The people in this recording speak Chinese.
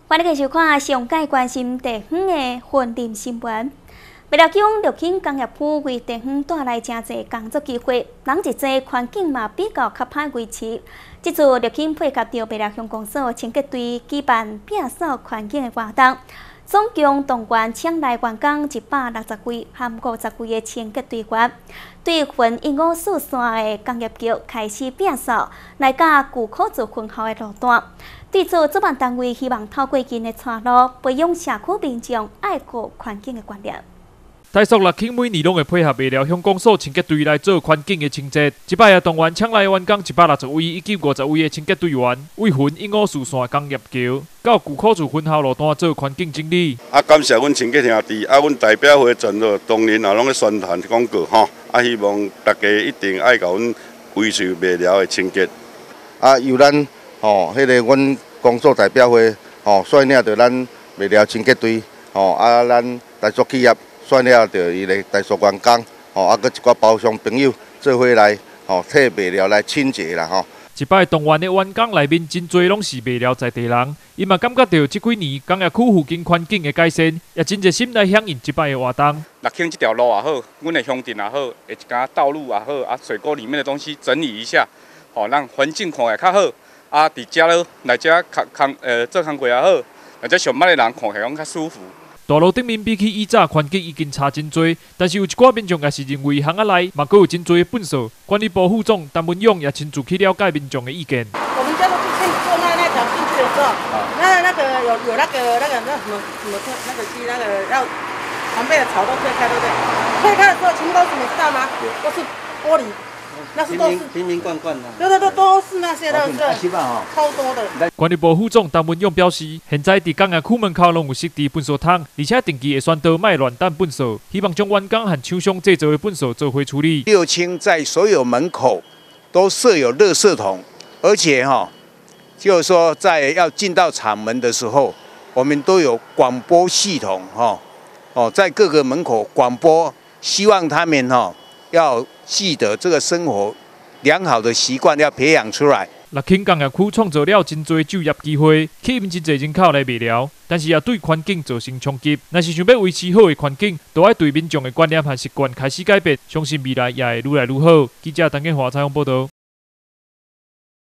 欢迎继续收看上界关心地方的婚恋新闻。为了将乐兴工业区为地方带来真侪工作机会，人一济环境嘛比较较歹维持。这次乐兴配合着北乐乡公所清洁队举办摒扫环境的活动，总共动员请来员工160位，含50位的清洁队员，对分154线的工业局开始摒扫，来甲旧考组分校的路段。对此，主办单位希望透过今的带路，培养社区民众爱护环境的观念。 台塑乐兴每年拢会配合北寮乡公所清洁队来做环境的清洁。这摆也动员请来员工160位以及50位的清洁队员，为分154线工业桥到旧考处分校路段做环境整理。 感谢阮清洁兄弟，阮代表会全都当年也拢咧宣传广告吼，希望大家一定爱甲阮维持北寮的清洁。 由咱迄个阮公所代表会率领着咱北寮清洁队咱台塑企业。选了着伊个台塑员工，搁一寡包商朋友做伙来，替卖料来清洁啦吼。 一摆动员的员工内面真侪拢是卖料在地人，伊嘛感觉到这几年工业区附近环境的改善，也真热心来响应一摆的活动。 乐兴这条路也好，阮的乡镇也好，一家道路也好，水沟里面的东西整理一下，让环境看起来较好。伫遮咯，来遮做工课也好，来遮上班的人看起来较舒服。 大路顶面比起以早环境已经差真多，但是有一寡民众也是认为巷仔内嘛阁有真多的粪扫。管理部副总陈文勇也亲自去了解民众的意见。 我们家都是先做那条进去的时候，那个有那个什么那个机那个要旁边的草都推开，对不对？推开的时候全部都是什么知道吗？都是玻璃。那是都是瓶瓶罐罐的， 对，都是那些的，超多的。 管理部副总陈文勇表示，现在伫工业区门口拢有设置粪扫桶，而且定期会宣导卖乱抌粪扫，希望将员工和厂商制造的粪扫做回处理。 六轻在所有门口都设有垃圾桶，而且就是说在要进到厂门的时候，我们都有广播系统在各个门口广播，希望他们要记得这个生活良好的习惯要培养出来。 乐兴工业区创造了真多就业机会，吸引真侪人口来卖寮，但是也对环境造成冲击。若是想要维持好的环境，都要对民众的观念和习惯开始改变，相信未来也会愈来愈好。记者陈建华采访报道。